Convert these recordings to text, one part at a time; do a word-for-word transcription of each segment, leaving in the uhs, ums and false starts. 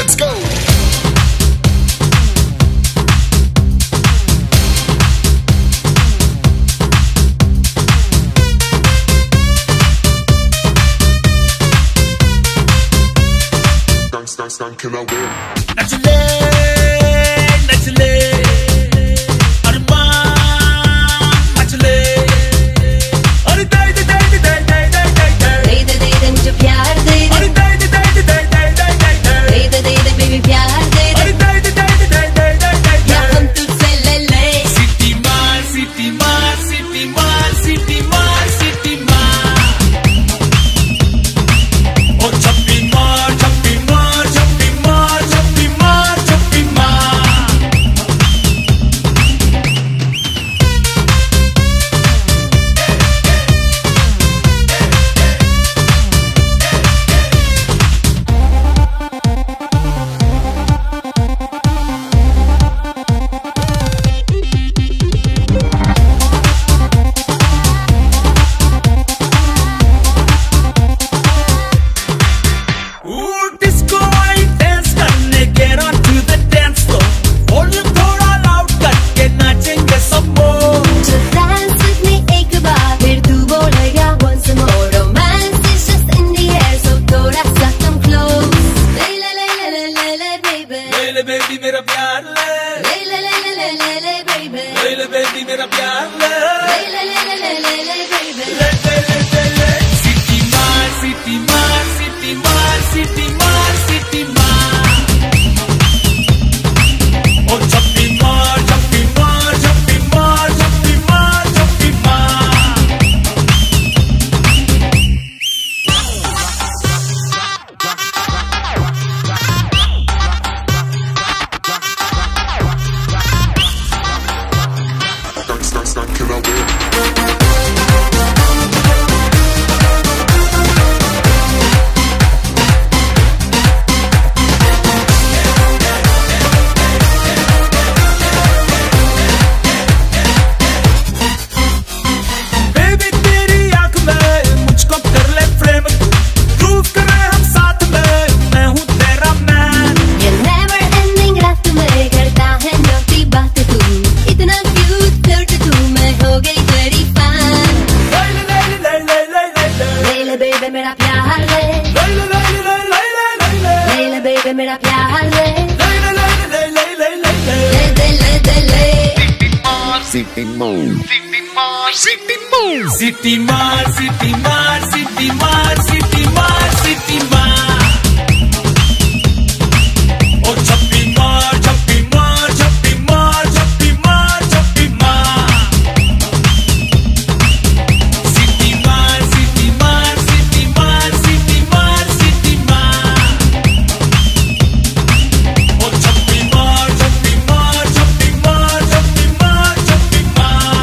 Let's go. Dance, dance, can I win? Nachle, nachle, armaan nachle, अरे दे दे दे दे दे दे दे दे दे दे दे मुझे प्यार दे दे, अरे दे दे दे दे दे दे दे दे दे दे दे बेबी प्यार दे दे, अरे दे दे दे दे दे दे दे या हम तुझसे ले ले, सिटी मार सिटी मार सिटी मार सिटी मार सिटी मार, ओ छप्पी मार छप्पी मार छप्पी मार छप्पी मार छप्पी मार। Ooh, disco आई dance करने, get on to the dance floor, volume थोड़ा loud करके नाचेंगे सब more। So dance with me एक बार, फिर तू बोलेगा once more, romance is just in the air, so थोड़ा सा come close, ले ले ले ले ले ले ले baby, ले ले baby मेरा प्यार ले, ले ले ले ले ले ले ले baby, ले ले baby मेरा प्यार ले, ले ले ले ले ले ले ले baby, ले ले ले ले ले। सिटी मार सिटी मार सिटी मार सिटी मार सिटी मार, ओ छप्पी मार छप्पी मार छप्पी मार छप्पी मार छप्पी मार। Dance, dance, dance, can I win? Baby तेरी आँख में मुझको कर ले frame, prove करें हम साथ में, मैं हूँ तेरा man। ये never ending रात में करता है naughty बात तू, इतना cute flirt तू, मैं हो गई तेरी fan, ले ले ले ले ले ले ले ले ले ले baby मेरा प्यार ले, ले ले ले ले ले ले ले ले ले ले baby मेरा प्यार ले, ले ले ले ले ले ले ले ले। ले दे ले दे ले, City Mall, City Mall, City Mall, City Mall, City Mall, City Mall, City Mall, City Mall. Oh, छप्पी मार, छप्पी मार, छप्पी मार, छप्पी मार, छप्पी मार. City Mall, City Mall, City Mall, City Mall, City Mall. Oh, छप्पी मार, छप्पी मार, छप्पी मार, छप्पी मार, छप्पी मार.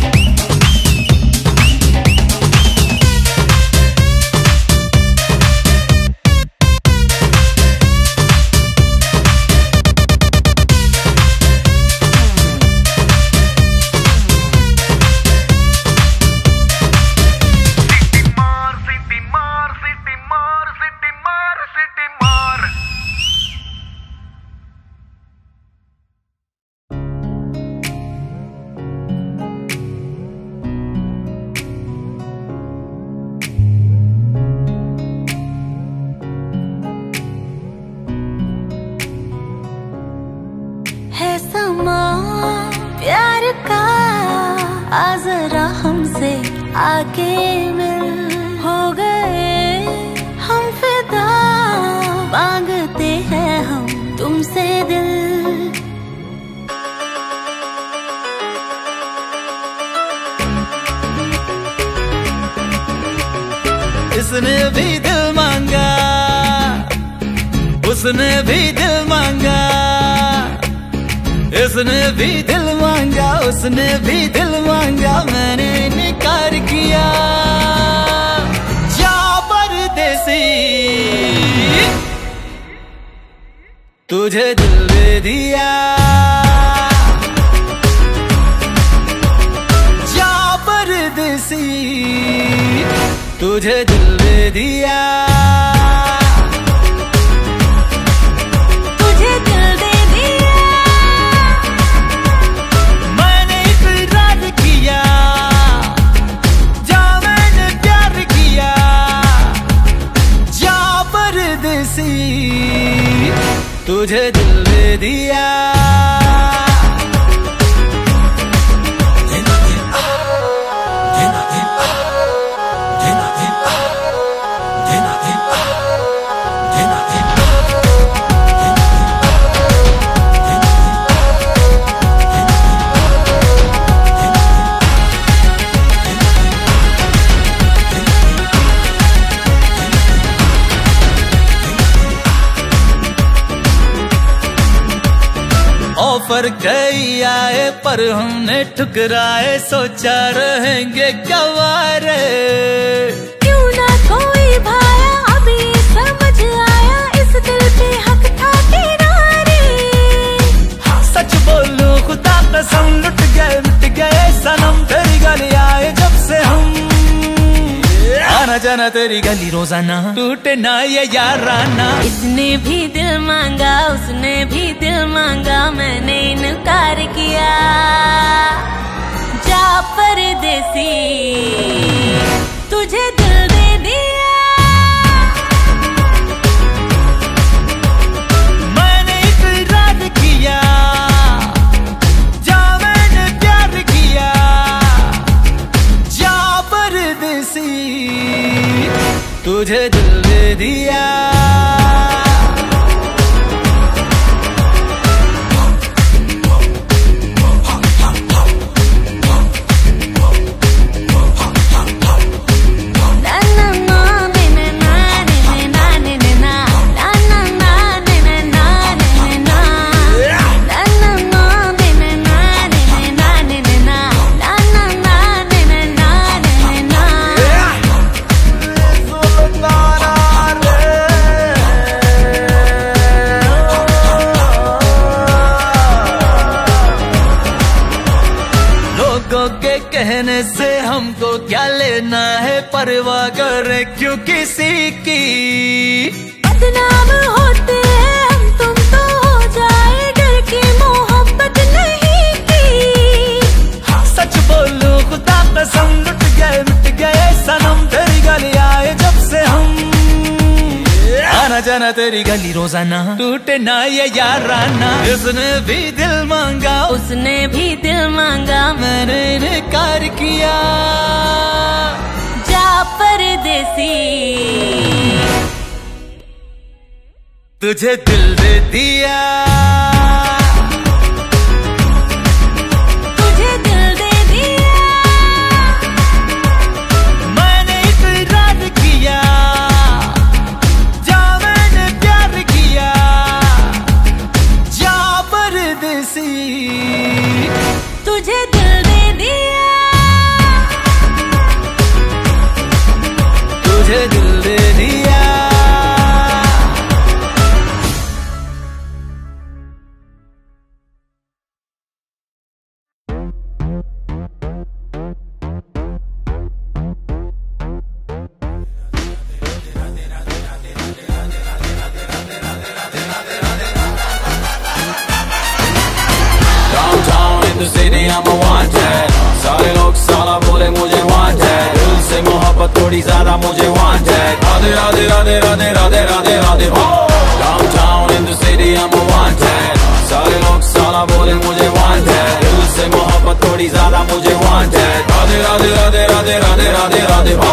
है समा प्यार का, आ जरा हमसे आके मिल, हो गए हम फिदा, मांगते हैं हम तुमसे दिल। इसने भी दिल मांगा, उसने भी दिल मांगा, इसने भी दिल मांगा, उसने भी दिल मांगा, मैंने इनकार किया। जा परदेसी, तुझे दिल दे दिया। जा परदेसी, तुझे दिल दे दिया। तुझे दिल दे दिया। ऑफर कई आए पर हमने ठुकराए, सोचा रहेंगे क्या वारे। क्यों ना कोई भाया, अभी समझ आया इस दिल पे हक था तेरा रे। सच बोलूं खुदा कसम, लुट गए मिट गए सनम, तेरी गली आए जब से हम। आना जाना तेरी गली रोजाना, टूटे ना ये याराना। इसने भी दिल मांगा, उसने भी दिल मांगा, मैंने इनकार किया। जा परदेसी, तुझे दिल दे दिया। मैंने इकरार किया, जा मैंने प्यार किया। जा परदेसी, तुझे दिल दे दिया। कहने से हमको क्या लेना है, परवाह करे क्यों किसी की। बदनाम होते हैं हम, तुम तो हो जाए डर की मोहब्बत नहीं की। सच बोलूं खुदा कसम, लुट गए मिट गए सनम, तेरी गली आए जब से हम। आना जाना तेरी गली रोजाना, टूटे ना ये याराना। इसने भी दिल मांगा, उसने भी दिल मांगा, मैंने इनकार किया। जा परदेसी, तुझे दिल दे दिया। I'm a wanted, सारे लोग साला बोले मुझे wanted, दिल से मोहब्बत थोड़ी ज्यादा मुझे wanted। राधे राधे राधे राधे राधे राधे राधे हो। Downtown in the city I'm a wanted, सारे लोग साला बोले मुझे wanted, दिल से मोहब्बत थोड़ी ज्यादा मुझे wanted। राधे राधे राधे राधे राधे राधे राधे हो।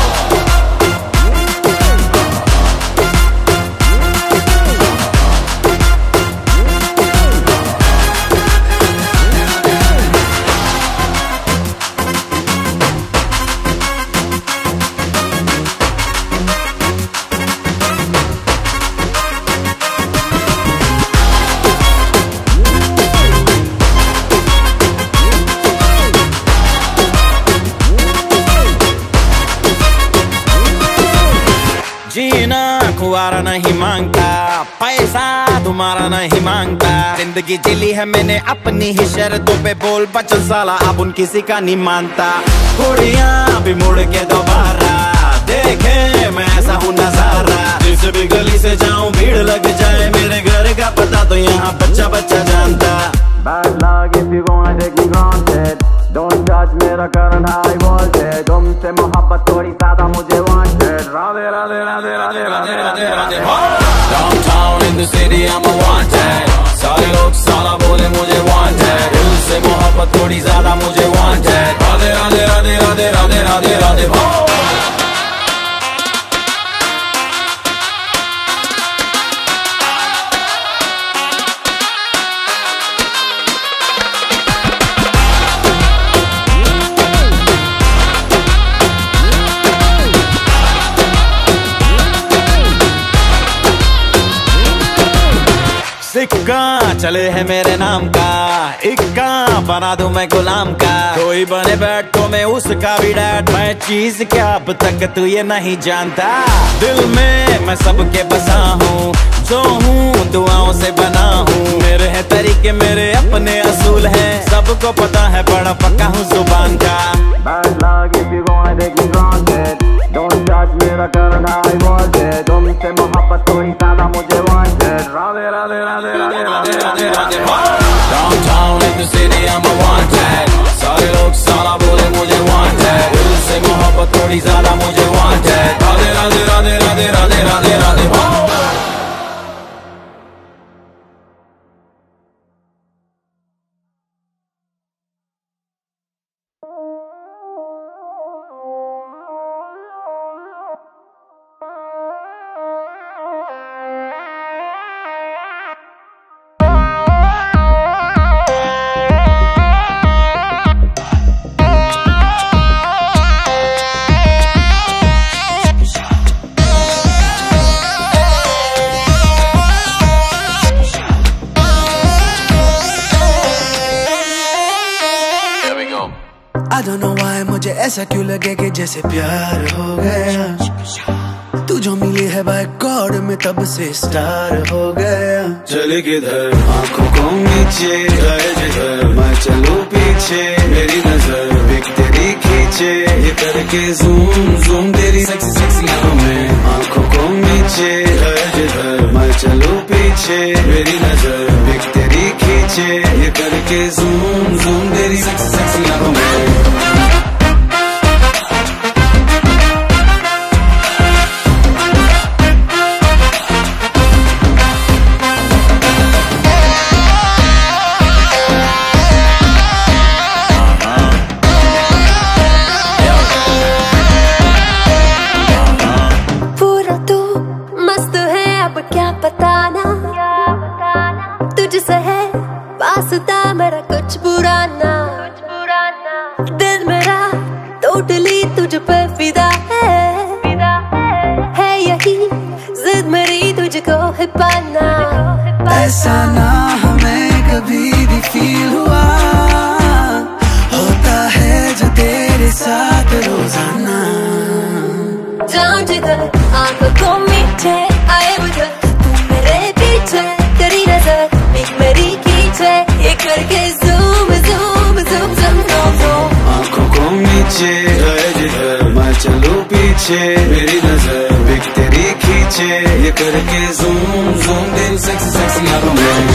जीना कुआरा नहीं मांगता, पैसा तुम्हारा नहीं मांगता, जिंदगी जिली है मैंने अपनी ही शर्तों पे, बोल बचन साला अब उन किसी का नहीं मानता। कुड़ियाँ भी मुड़ के दोबारा देखे मैं ऐसा हूँ नजारा, जिस भी गली से जाऊँ भीड़ लग जाए, मेरे घर का पता तो यहाँ बच्चा बच्चा जानता। Bad luck if you wanna take me granted, don't judge मेरा current high voltage, तुमसे मोहब्बत थोड़ी ज्यादा मुझे wanted। Radhe Radhe Radhe Radhe Radhe Radhe Radhe. Downtown in the city, I'm a wanted. सारे लोग साला बोले मुझे wanted. दिल से मोहब्बत थोड़ी ज्यादा मुझे wanted. राधे राधे राधे राधे राधे राधे राधे भाव. सिक्का चले है मेरे नाम का, इक्का बना दूं मैं गुलाम का. कोई बने बैठ तो मैं उसका भी डैड. मैं चीज क्या अब तक तू ये नहीं जानता. दिल में मैं सबके बसा हूँ, जो हूँ दुआओं से बना हूँ. मेरे हैं तरीके मेरे अपने असूल हैं, सबको पता है बड़ा पक्का हूँ जुबान का. Bad luck if you gonna take me granted. Don't judge मेरा करन how I want it. तुमसे मोहब्बत थोड़ी ज्यादा मुझे wanted. Radhe Radhe Radhe Radhe Radhe Radhe Radhe. Downtown in the city I'm a wanted. सारे लोग साला बोले मुझे wanted. दिल से मोहब्बत थोड़ी ज्यादा मुझे wanted. Radhe Radhe Radhe Radhe Radhe Radhe Radhe. I don't know why मुझे ऐसा क्यों लगे कि जैसे प्यार हो गया. तू जो मिली है बाय गॉड में तब से स्टार हो गया. चले किधर आंखों को नीचे गए जिधर, मैं चलूं पीछे मेरी नजर बिक तेरी खींचे. ये करके जूम जूम तेरी सेक्सी सेक्सी आंखों में. आंखों को नीचे गए जिधर, मैं चलूं पीछे मेरी नजर बिक तेरी खींचे. ये करके जूम जूम तेरी सेक्सी सेक्सी आंखों में. मेरा कुछ पुराना दिल मेरा टोटली तुझ पे फिदा है. है यही जिद मेरी तुझको है पाना. ऐसा ना हमें कभी भी फील हुआ, होता है जो तेरे साथ रोजाना. जाऊं जिधर आंखों को मीठे आए उधर, तू मेरे पीछे तेरी नजर एक मेरी खींचे. ये करके zoom zoom zoom zoom zoom zoom. आंखों को नीचे गए जिधर, मैं चलूं पीछे मेरी नजर बिक तेरी खींचे. ये करके जूम जूम दिल सेक्सी सेक्सी आंखों में.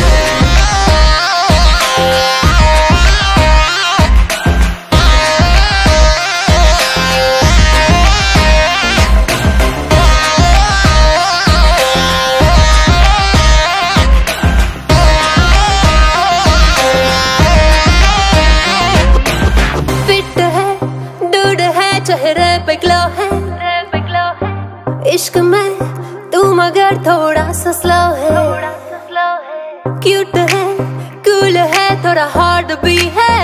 चेहरे पे ग्लो है, इश्क में तू मगर थोड़ा सा स्लो है. क्यूट है कूल है थोड़ा हार्ड भी है.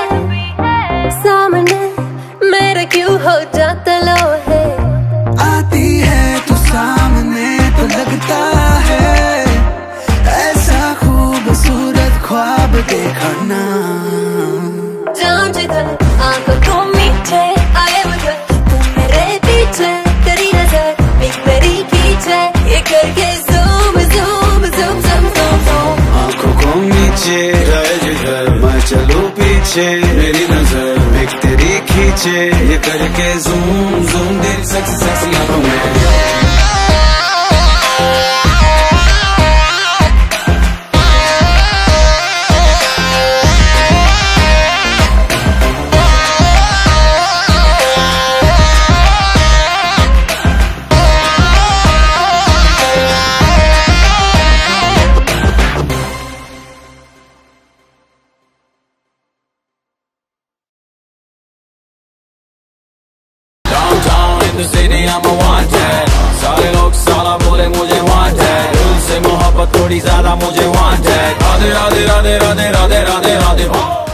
सामने मेरे क्यों हो जाता लो है. आती है तू सामने तो लगता है ऐसा खूबसूरत ख्वाब देखा ना. जाऊं जिधर आंखों को मीठे आए उधर, तू मेरे पीछे तेरी नजर एक मेरी खींचे. ये करके zoom zoom zoom zoom zoom zoom. आंखों को नीचे गए जिधर, मैं चलूं पीछे मेरी नजर एक तेरी खींचे. ये करके जूम जूम दिल सेक्सी सेक्सी आंखों में. in the city, I'm a wanted. सारे लोग साला बोले मुझे wanted. दिल से मोहब्बत थोड़ी ज्यादा मुझे wanted. राधे राधे राधे राधे राधे राधे राधे